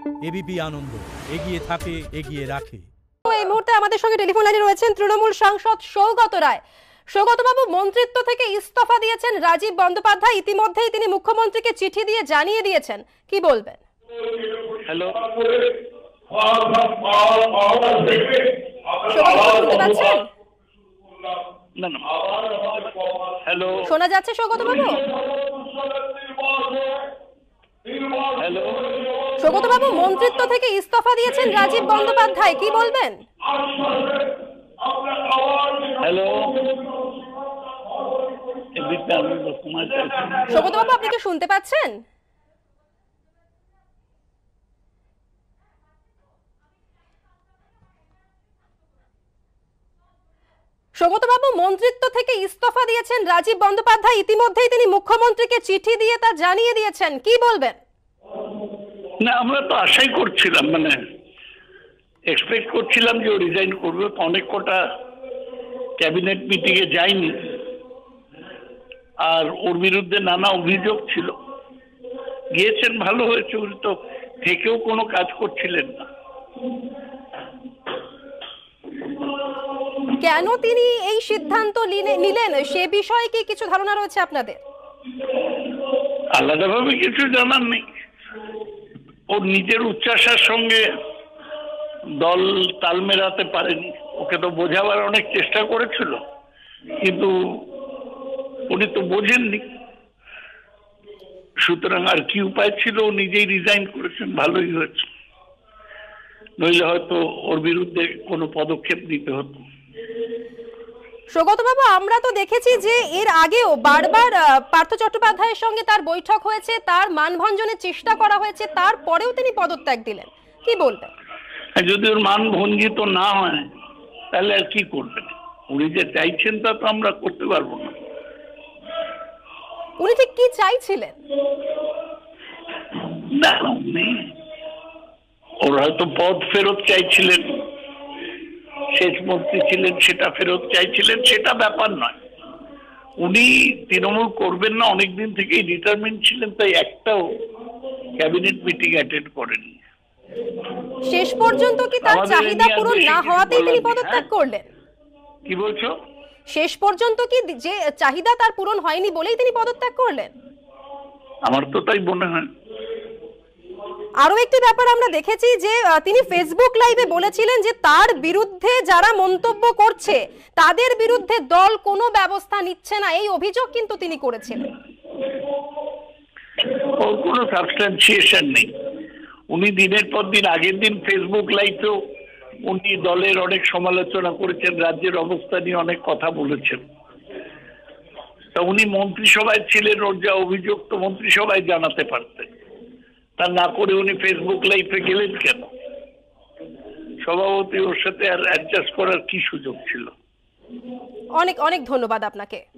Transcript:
ABP আনন্দ, এগিয়ে থাকে, এগিয়ে রাখে। এই মুহূর্তে আমাদের সঙ্গে টেলিফোন লাইনে রয়েছেন তৃণমূল সাংসদ সৌগত রায়। সৌগত বাবু, মন্ত্রিত্ব থেকে ইস্তফা দিয়েছেন রাজীব বন্দ্যোপাধ্যায়, ইতিমধ্যেই তিনি মুখ্যমন্ত্রীকে চিঠি দিয়ে জানিয়ে দিয়েছেন, কি বলবেন? হ্যালো, শুনতে পাচ্ছেন? হ্যালো, শোনা যাচ্ছে সৌগত বাবু? হ্যালো, সৌগত বাবু, মন্ত্রিত্ব থেকে ইস্তফা দিয়েছেন রাজীব বন্দ্যোপাধ্যায়, কি বলবেন? হ্যালো, সৌগত বাবু, আপনি কি শুনতে পাচ্ছেন? সৌগত বাবু, মন্ত্রিত্ব থেকে ইস্তফা দিয়েছেন রাজীব বন্দ্যোপাধ্যায়, ইতিমধ্যেই তিনি মুখ্যমন্ত্রীকে চিঠি দিয়ে তা জানিয়ে দিয়েছেন, কি বলবেন? না, আমরা তো আশাই করছিলাম, মানে এক্সপেক্ট করছিলাম যে ও রিজাইন করবে। অনেক কটা ক্যাবিনেট মিটিং এ যায়নি, আর ওর বিরুদ্ধে নানা অভিযোগ ছিল। গিয়েছেন, ভালো হয়েছে, উনি তো থেকেও কোনো কাজ করছিলেন না। কেন তিনি এই সিদ্ধান্ত নিলেন সে বিষয়ে কি কিছু ধারণা রয়েছে আপনাদের? আলাদাভাবে কিছু জানার নেই। ওর নিজের উচ্চাসার সঙ্গে দল তাল মেলাতে পারেনি। ওকে তো বোঝাবার অনেক চেষ্টা করেছিল, কিন্তু উনি তো বোঝেননি। সুতরাং আর কি উপায় ছিল, ও নিজেই রিজাইন করেছেন, ভালোই হয়েছে। নইলে হয়তো ওর বিরুদ্ধে কোনো পদক্ষেপ নিতে হতো। সৌগত বাবু, আমরা তো দেখেছি যে এর আগেও বারবার পার্থ চট্টোপাধ্যায়ের সঙ্গে তার বৈঠক হয়েছে, তার মানভঞ্জনের চেষ্টা করা হয়েছে, তারপরেও তিনি পদত্যাগ দিলেন, কি বলবেন? যদি ওর মান ভঞ্জিত না হয় তাহলে আর কি করবেন? উনি যে চাইছেন তা তো আমরা করতে পারবো না। উনি ঠিক কি চাইছিলেন? না, উনি ওর হয়তো পদ ফেরত চাইছিলেন, শেষ মন্ত্রী ছিলেন সেটা ফেরত চাইছিলেন, সেটা ব্যাপার নয়। উনি তৃণমূল করবেন না অনেকদিন থেকেই ডিটারমিন্ড ছিলেন, তাই একটাও ক্যাবিনেট মিটিং অ্যাটেন্ড করেননি। শেষ পর্যন্ত কি তার চাহিদা পূরণ না হওয়াতেই তিনি পদত্যাগ করলেন? কি বলছো? শেষ পর্যন্ত কি যে চাহিদা তার পূরণ হয়নি বলেই তিনি পদত্যাগ করলেন? আমার তো তাই মনে হয়। আরো একটি ব্যাপার আমরা দেখেছি যে তিনি ফেসবুক লাইভে বলেছিলেন যে তার বিরুদ্ধে যারা মন্তব্য করছে তাদের বিরুদ্ধে দল কোনো ব্যবস্থা নিচ্ছে না, এই অভিযোগ কিন্তু তিনি করেছিলেন। ওর কোনো সাবস্ট্যান্সিয়েশন নেই। উনি দিনের পর দিন, আগের দিন ফেসবুক লাইভেও উনি দলের অনেক সমালোচনা করেছেন, রাজ্যের অবস্থা নিয়ে অনেক কথা বলেছেন। তা উনি মন্ত্রিসভায় ছিলেন, ওর যা অভিযোগ তো মন্ত্রিসভায় জানাতে পারতেন। তা না করে উনি ফেসবুক লাইভে গেলেন কেন? সভাপতি ওর সাথে আর অ্যাডজাস্ট করার কি সুযোগ ছিল? অনেক অনেক ধন্যবাদ আপনাকে।